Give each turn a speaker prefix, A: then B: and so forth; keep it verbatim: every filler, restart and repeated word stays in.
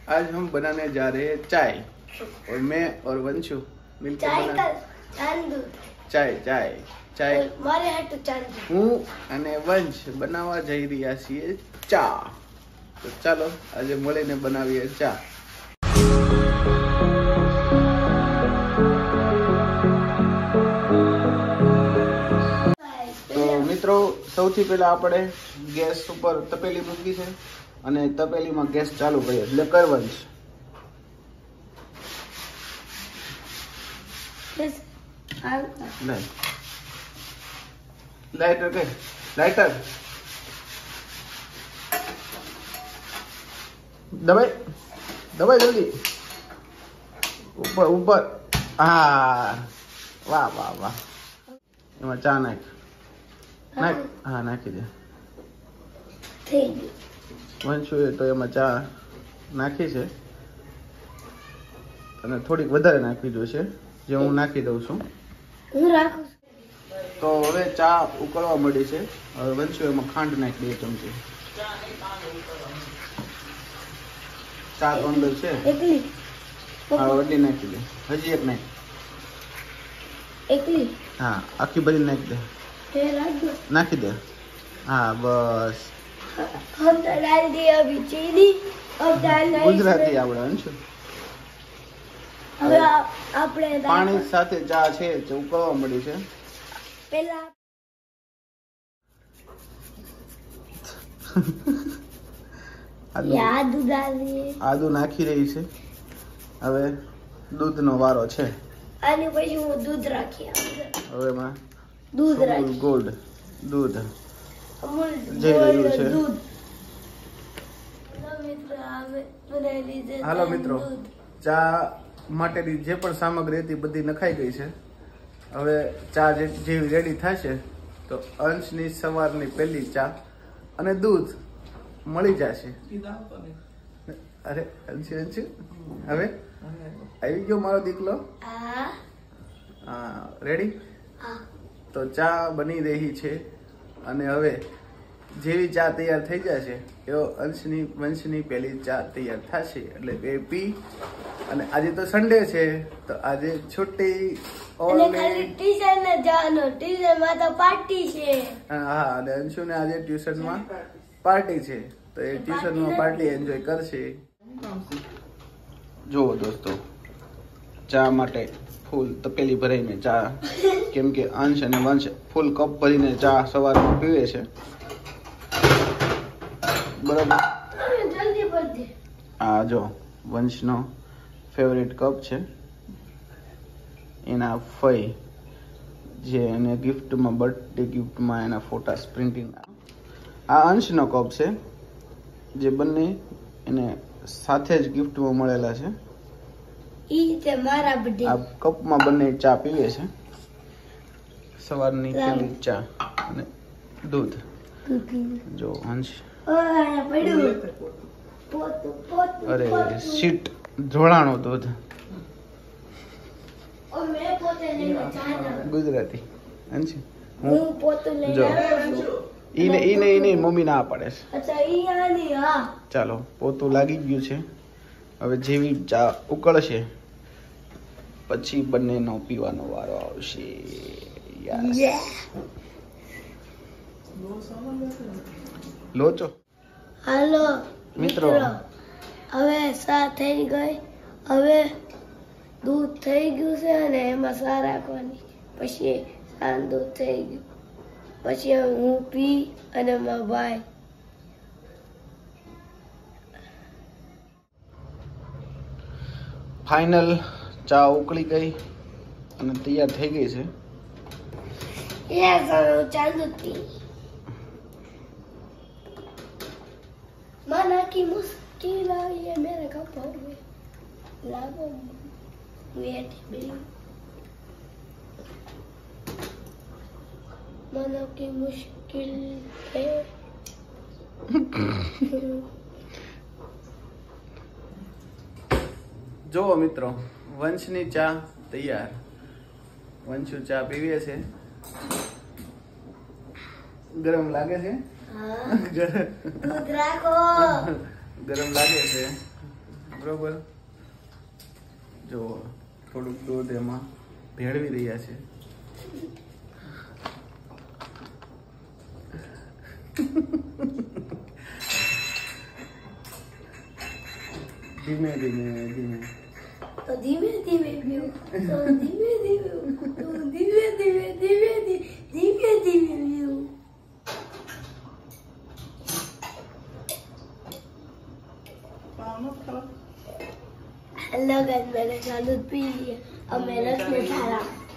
A: आज हम बनाने जा रहे हैं चाय और मैं और वंशु मिलकर बना चाय चाय चाय
B: મારે હાટુ ચાય
A: હું અને વંશ બનાવવા જઈ રહ્યા છીએ ચા તો ચાલો આજે મળીને બનાવીએ ચા તો મિત્રો સૌથી પહેલા આપણે ગેસ ઉપર તપેલી મૂકી છે અને તપેલીમાં ગેસ ચાલુ કરીએ એટલે કરવંશ લાઇટર કે લાઇટર દબાઈ દબાઈ જલ્દી ઉપર ઉપર હા વાહ વાહ વાહ એમાં ચા નાખ નાખ હા નાખી દે વંશુએ તો એમાં ચા નાખી છે અને થોડીક વધારે નાખવી જોઈશે જે હું નાખી દઉં છું
B: હું રાખું
A: તો હવે ચા ઉકળવા મળી છે હવે વંશુ એમાં ખાંડ નાખી દે ચમચી ચા તો અંદર છે
B: એકલી
A: હા વડી નાખી દે હજી એક નાખ
B: એકલી
A: હા આખી ભરી નાખી દે
B: તે રાખો
A: નાખી દે હા બસ
B: हम तो डाल दिया अभी चीनी और डालना
A: ગુજરાતી આવડે અંશુ
B: હવે આપણે
A: પાણી સાથે ચા છે જે ઉકળવા મળી છે
B: પહેલા આદુ ડાલીએ
A: આદુ નાખી રહી છે હવે દૂધનો વારો છે
B: આની પછી હું દૂધ રાખી
A: હવે એમાં
B: દૂધ રાખી
A: ગોલ્ડ દૂધ
B: અમૂલ
A: જઈ રહ્યું છે
B: દૂધ મિત્રો આવે બનાવી લીધે
A: હાલો મિત્રો ચા માટેની જે પણ સામગ્રી હતી બધી નખાઈ ગઈ છે હવે ચા જે જેવી રેડી થશે તો અંશની સવારની પહેલી ચા અને દૂધ મળી જશે અરે અંશુ અંશુ હવે આવી ગયો મારો દીકલો
B: હા
A: હા રેડી
B: હા
A: તો ચા બની રહી છે અને હવે જેવી ચા તૈયાર થઈ જશે એવો અંશની વંશની પહેલી ચા તૈયાર થશે એટલે એ પી અને આજે તો સન્ડે છે તો આજે છુટ્ટી
B: અને ખાલી ટ્યુશન ને જવાનો ટ્યુશન માં તો પાર્ટી છે
A: હા અને અંશુને આજે ટ્યુશનમાં પાર્ટી છે તો એ ટ્યુશનમાં પાર્ટી એન્જોય કરશે જુઓ દોસ્તો ચા માટે ફૂલ તપેલી ભરાઈને ચા કેમ કે અંશ અને વંશ ફૂલ કપ ભરીને ચા સવારમાં પીવે છે બરાબર
B: જલ્દી પડતી
A: આ જો વંશનો ફેવરેટ કપ છે એના ફઈ જે એને ગિફ્ટમાં બર્થડે ગિફ્ટમાં એના ફોટા પ્રિન્ટિંગ આ અંશનો કપ છે જે બંને એને સાથે જ ગિફ્ટમાં મળેલા છે
B: ઈ તે મારા બર્થડે
A: આ કપમાં બંને ચા પીવે છે સવારની પહેલી ચા અને દૂધ જો અંશ
B: ઓય પડ્યું પોતું પોતું
A: અરે શીટ ધોળાણું દૂધ
B: ઓ મે પોતે લઈને જાના
A: ગુજરાતી અંશ
B: હું પોતું લઈને
A: જો.
B: આવ્યો છું
A: ઈને ઈને ઈને મમ્મી ના પાડે છે
B: અચ્છા ઈ આની હા
A: ચાલો પોતું લાગી ગયું છે હવે જેવી ચા ઉકળશે પછી બંનેનો પીવાનો વારો આવશે યસ લોચો
B: હાલો
A: મિત્રો
B: હવે સા થઈ ગઈ હવે દૂધ થઈ ગયું છે અને એમાં સા રાખવાની પછી સા દૂધ થઈ ગયું પછી હવે હું પી અને મારા ભાઈ
A: ફાઇનલ ચા ઉકળી ગઈ અને તૈયાર થઈ ગઈ છે
B: યસ હવે હું ચાલુ પી माना की मुश्किल आई है मेरे कपड़ में लागो वेट भी माना की मुश्किल है
A: જો મિત્રો વંશની ચા તૈયાર વંશુ ચા પીવે છે ગરમ લાગે છે
B: हाँ दूध રાખો
A: ગરમ લાગે છે બરોબર જો થોડુંક દૂધ એમાં ભેળવી રહ્યા છે. ધીમે ધીમે ધીમે
B: તો ધીમે ધીમે પીવું તો ધીમે ધીમે તો ધીમે ધીમે ધીમે ધીમે ધીમે પીવું. હેલો ગાઈસ, मैंने दूध पी लिया. अब मैं रखने जा रहा हूँ.